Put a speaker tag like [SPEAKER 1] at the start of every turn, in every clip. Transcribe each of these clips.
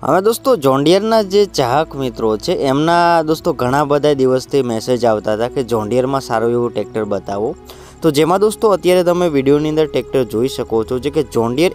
[SPEAKER 1] હવે દોસ્તો જોન્ડિયરના જે ચાહક મિત્રો છે એમના દોસ્તો ઘણા બધા દિવસથી મેસેજ આવતા હતા કે જોન્ડિયરમાં સારું એવું ટ્રેક્ટર બતાવો। તો જેમાં દોસ્તો અત્યારે તમે વિડીયોની અંદર ટ્રેક્ટર જોઈ શકો છો જે કે જોન્ડિયર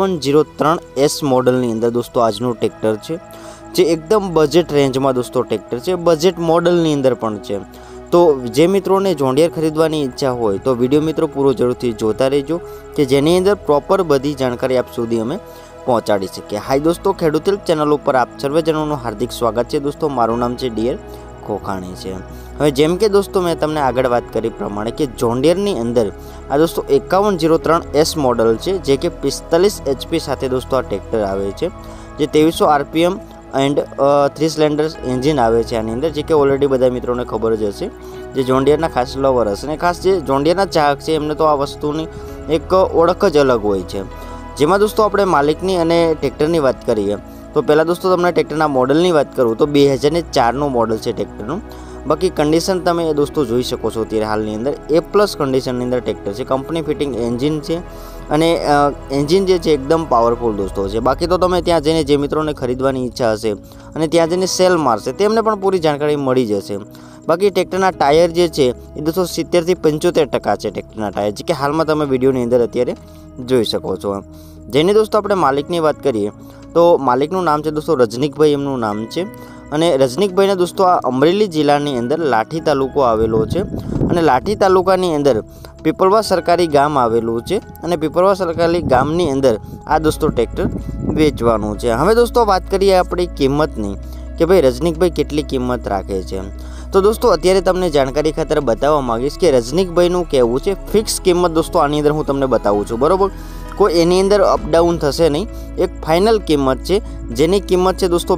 [SPEAKER 1] 5103S મોડલની અંદર દોસ્તો આજનું ટ્રેક્ટર છે, જે એકદમ બજેટ રેન્જમાં દોસ્તો ટ્રેક્ટર છે, બજેટ મોડલની અંદર પણ છે। તો જે મિત્રોને જોન્ડિયર ખરીદવાની ઈચ્છા હોય તો વિડીયો મિત્રો પૂરો જરૂરથી જોતા રહેજો કે જેની અંદર પ્રોપર બધી જાણકારી આપ સુધી અમે પહોંચાડી શકીએ। હાય દોસ્તો, ખેડૂત હેલ્પ ચેનલ ઉપર આપ સર્વેજનોનું હાર્દિક સ્વાગત છે। દોસ્તો મારું નામ છે ડીએર ખોખાણી છે। હવે જેમ કે દોસ્તો મેં તમને આગળ વાત કરી પ્રમાણે કે જોન્ડિયરની અંદર આ દોસ્તો 5103S મોડલ છે જે કે 45 HP સાથે દોસ્તો આ ટ્રેક્ટર આવે છે, જે 2300 RPM એન્ડ 3 સિલિન્ડર એન્જિન આવે છે આની અંદર, જે કે ઓલરેડી બધા મિત્રોને ખબર જ હશે જે જોન્ડિયરના ખાસ લવર હશે અને ખાસ જે જોન્ડિયરના ચાહક છે એમને તો આ વસ્તુની એક ઓળખ જ અલગ હોય છે। જેમાં દોસ્તો આપણે માલિકની અને ટ્રેક્ટરની વાત કરીએ તો પહેલાં દોસ્તો તમને ટ્રેક્ટરના મોડલની વાત કરું તો 2004નું મોડલ છે ટ્રેક્ટરનું। બાકી કન્ડિશન તમે દોસ્તો જોઈ શકો છો અત્યારે હાલની અંદર A+ કન્ડિશનની અંદર ટ્રેક્ટર છે, કંપની ફિટિંગ એન્જિન છે અને એન્જિન જે છે એકદમ પાવરફુલ દોસ્તો છે। બાકી તો તમે ત્યાં જઈને જે મિત્રોને ખરીદવાની ઈચ્છા હશે અને ત્યાં જઈને સેલ મારશે તેમને પણ પૂરી જાણકારી મળી જશે। બાકી ટ્રેક્ટરના ટાયર જે છે એ દોસ્તો 70થી 75% છે ટ્રેક્ટરના ટાયર, જે કે હાલમાં તમે વિડીયોની અંદર અત્યારે જોઈ શકો છો। જેની દોસ્તો આપણે માલિકની વાત કરીએ તો માલિકનું નામ છે દોસ્તો રજનીકભાઈ એમનું નામ છે અને રજનીકભાઈને દોસ્તો આ અમરેલી જિલ્લાની અંદર લાઠી તાલુકો આવેલો છે અને લાઠી તાલુકાની અંદર પીપળવા સરકારી ગામ આવેલું છે અને પીપળવા સરકારી ગામની અંદર આ દોસ્તો ટ્રેક્ટર વેચવાનું છે। હવે દોસ્તો વાત કરીએ આપણી કિંમતની કે ભાઈ રજનીકભાઈ કેટલી કિંમત રાખે છે। તો દોસ્તો અત્યારે તમને જાણકારી ખાતર બતાવવા માંગીશ કે રજનીકભાઈનું કહેવું છે ફિક્સ કિંમત દોસ્તો આની અંદર હું તમને બતાવું છું, બરાબર, કોઈ એની અંદર અપડાઉન થશે નહીં। એક ફાઇનલ કિંમત છે જેની કિંમત છે દોસ્તો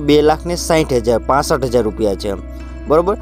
[SPEAKER 1] 2,60,000 રૂપિયા છે, બરાબર,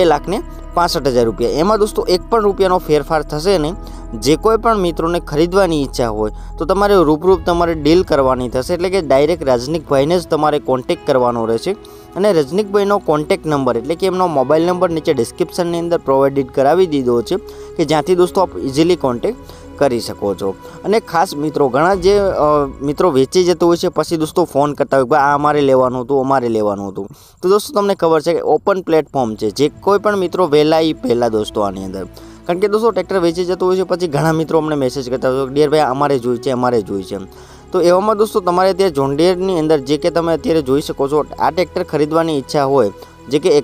[SPEAKER 1] 2,65,000 રૂપિયા। એમાં દોસ્તો એક પણ રૂપિયાનો ફેરફાર થશે નહીં। જે કોઈ પણ મિત્રોને ખરીદવાની ઈચ્છા હોય તો તમારે રૂબરૂ તમારે ડીલ કરવાની થશે, એટલે કે ડાયરેક્ટ રજનીકભાઈને જ તમારે કોન્ટેક્ટ કરવાનો રહેશે અને રજનીકભાઈનો કોન્ટેક્ટ નંબર એટલે કે એમનો મોબાઈલ નંબર નીચે ડિસ્ક્રિપ્શનની અંદર પ્રોવાઇડેડ કરાવી દીધો છે કે જ્યાંથી દોસ્તો આપ ઇઝીલી કોન્ટેક્ટ કરી શકો છો। અને ખાસ મિત્રો ઘણા જે મિત્રો વેચી જતો હોય છે પછી દોસ્તો ફોન કરતા હોય ભાઈ આ અમારે લેવાનું હતું અમારે લેવાનું હતું, તો દોસ્તો તમને ખબર છે કે ઓપન પ્લેટફોર્મ છે, જે કોઈ પણ મિત્રો વહેલા એ પહેલાં દોસ્તો આની અંદર, કારણ કે દોસ્તો ટ્રેક્ટર વેચી જતો હોય છે પછી ઘણા મિત્રો અમને મેસેજ કરતા હોય ડિયર ભાઈ અમારે જોઈ છે અમારે જોઈ છે। તો એવામાં દોસ્તો તમારે ત્યાં જોન્ડિયરની અંદર જે કે તમે અત્યારે જોઈ શકો છો આ ટ્રેક્ટર ખરીદવાની ઈચ્છા હોય જે કે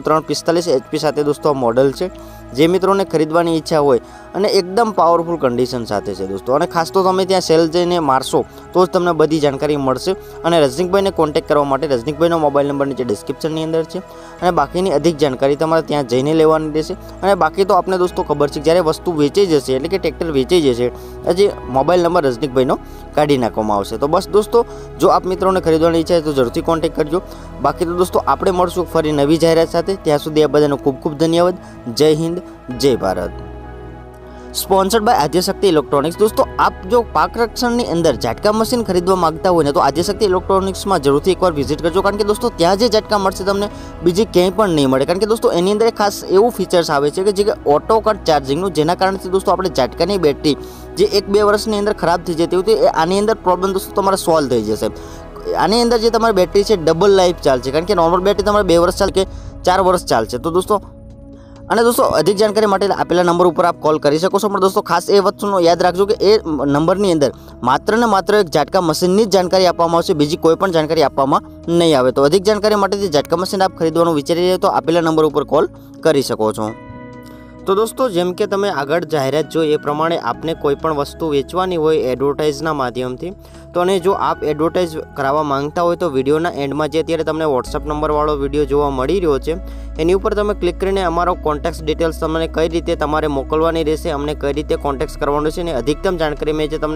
[SPEAKER 1] 5103 45 HP સાથે દોસ્તો આ મોડલ છે, જે મિત્રોને ખરીદવાની ઈચ્છા હોય અને એકદમ પાવરફુલ કન્ડિશન સાથે છે દોસ્તો। અને ખાસ તો તમે ત્યાં સેલ જઈને મારશો તો જ તમને બધી જાણકારી મળશે। અને રજનીકભાઈને કોન્ટેક્ટ કરવા માટે રજનીકભાઈનો મોબાઈલ નંબર નીચે ડિસ્ક્રિપ્શનની અંદર છે અને બાકીની અધિક જાણકારી તમારે ત્યાં જઈને લેવાની રહેશે। અને બાકી તો આપને દોસ્તો ખબર છે જ્યારે વસ્તુ વેચાઈ જશે એટલે કે ટ્રેક્ટર વેચાઈ જશે હજી મોબાઈલ નંબર રજનીકભાઈનો કાઢી નાખવામાં આવશે। તો બસ દોસ્તો જો આપ મિત્રોને ખરીદવાની ઈચ્છા છે તો જરૂરથી કોન્ટેક્ટ કરજો। બાકી તો દોસ્તો આપણે મળશું ફરી નવી જાહેરાત સાથે, ત્યાં સુધી આ બધાનો ખૂબ ખૂબ ધન્યવાદ। જય હિન્દ, જય Bharat. Sponsored by Adyashakti electronics. દોસ્તો આપ જો પાક રક્ષણની અંદર ઝાટકા મશીન ખરીદવા માંગતા હોય ને તો આદ્યશક્તિ ઇલેક્ટ્રોનિક્સમાં જરૂરથી એકવાર વિઝિટ કરજો, કારણ કે દોસ્તો ત્યાં જે ઝાટકા મળશે તમને બીજી ક્યાંય પણ નહીં મળે, કારણ કે દોસ્તો એની અંદર ખાસ એવું ફીચર્સ આવે છે કે જે ઓટો કટ ચાર્જિંગનું, જેના કારણથી દોસ્તો આપણે ઝાટકાની બેટરી જે 1-2 વર્ષની અંદર ખરાબ થઈ જતી હોય તો આની અંદર પ્રોબ્લેમ દોસ્તો તમારે સોલ્વ થઈ જશે। આની અંદર જે તમારી બેટરી છે ડબલ લાઈફ ચાલશે, કારણ કે નોર્મલ બેટરી તમારે 2 વર્ષ ચાલે કે 4 વર્ષ ચાલશે। તો દોસ્તો અને દોસ્તો અધિક જાણકારી માટે આપેલા નંબર ઉપર આપ કોલ કરી શકો છો, પણ દોસ્તો ખાસ એ વસ્તુનો યાદ રાખજો કે એ નંબરની અંદર માત્ર ને માત્ર એક ઝાટકા મશીનની જ જાણકારી આપવામાં આવશે, બીજી કોઈ પણ જાણકારી આપવામાં નહીં આવે। તો અધિક જાણકારી માટે જે ઝાટકા મશીન આપ ખરીદવાનું વિચારી રહ્યા તો આપેલા નંબર ઉપર કોલ કરી શકો છો। તો દોસ્તો જેમ કે તમે આગળ જાહેરાત જોઈ એ પ્રમાણે આપને કોઈ પણ વસ્તુ વેચવાની હોય એડવર્ટાઇઝના માધ્યમથી, તો અને જો આપ એડવર્ટાઇઝ કરાવવા માંગતા હોય તો વિડીયોના એન્ડમાં જે અત્યારે તમને વોટ્સઅપ નંબરવાળો વિડીયો જોવા મળી રહ્યો છે એની ઉપર તમે ક્લિક કરીને અમારો કોન્ટેક્ટ ડિટેલ્સ તમને કઈ રીતે તમારે મોકલવાની રહેશે, અમને કઈ રીતે કોન્ટેક્ટ કરવાનો છે અને અધિકતમ જાણકારી મેં જે તમને